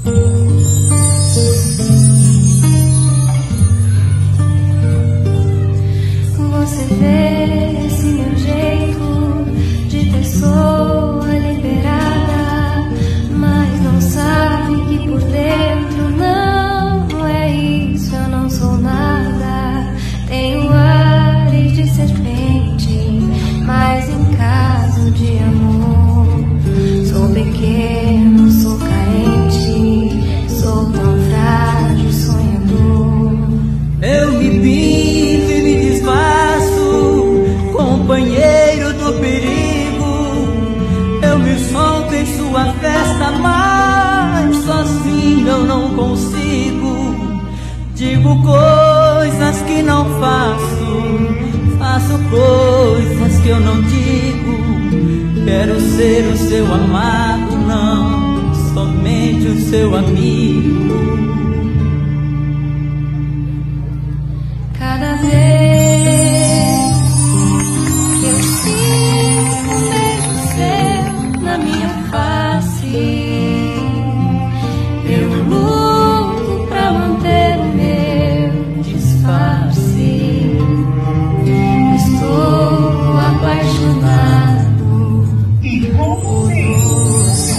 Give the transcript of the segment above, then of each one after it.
Você vê esse meu jeito de pessoa liberada, mas não sabe que por dentro não é isso. Eu não sou nada, tenho ares de serpente, mas em caso de amor sou pequeno, sou carente, sou tão frágil, sonhador. Eu me pinto e me disfarço, companheiro do perigo. Eu me solto em sua festa, mas sozinho eu não consigo. Digo coisas que não faço, faço coisas que eu não digo. Quero ser o seu amado, não somente o seu amigo. Cada vez que eu sinto um beijo seu na minha face, eu luto pra manter o meu disfarce. Estou apaixonado por você.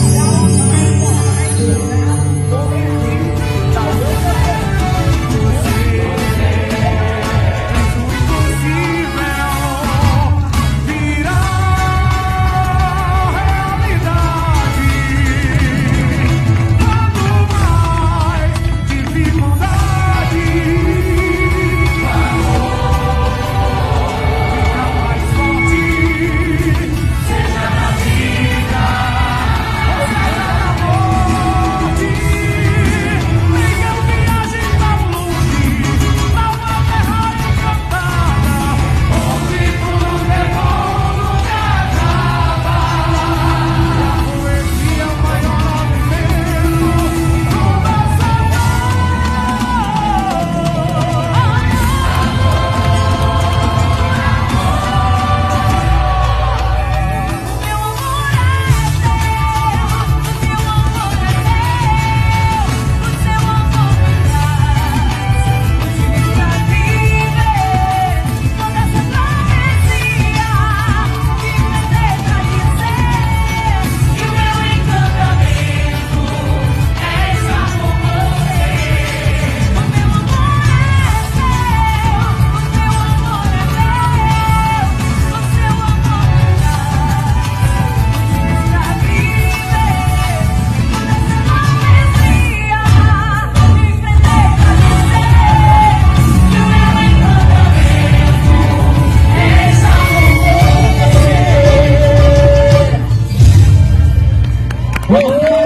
Oh!